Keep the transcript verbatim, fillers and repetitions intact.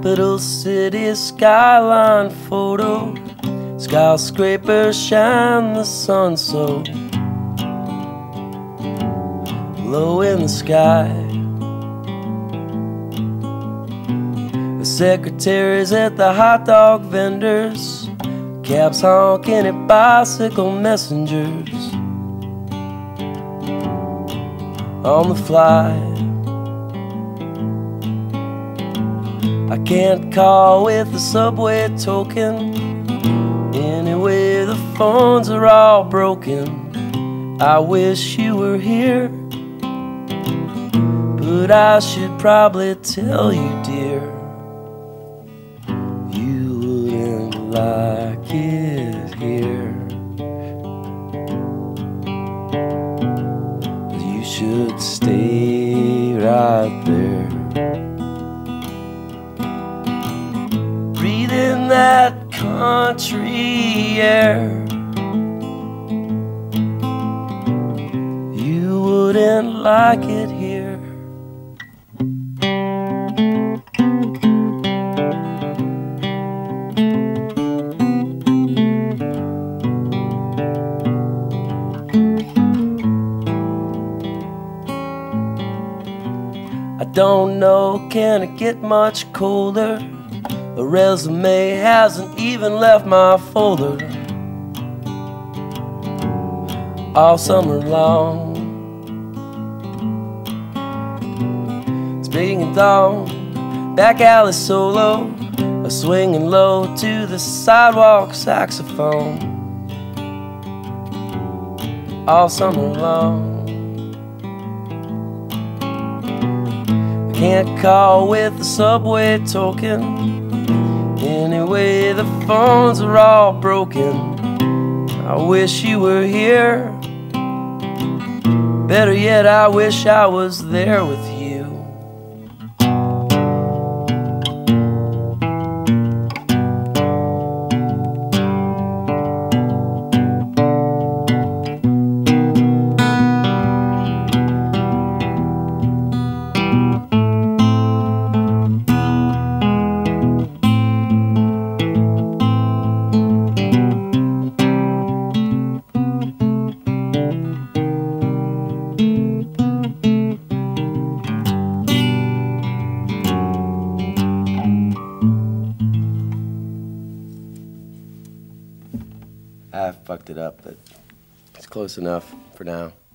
Little city skyline photo, skyscrapers shine the sun so low in the sky. The secretaries at the hot dog vendors, cabs honking at bicycle messengers on the fly. I can't call with the subway token. Anyway, the phones are all broken. I wish you were here, but I should probably tell you, dear, you wouldn't like it here. You should stay right there. In that country air, you wouldn't like it here. I don't know, can it get much colder? A resume hasn't even left my folder all summer long. It's big and dawn, back alley solo, a swinging low to the sidewalk saxophone all summer long. I can't call with the subway token. Anyway, the phones are all broken. I wish you were here. Better yet, I wish I was there with you. I fucked it up, but it's close enough for now.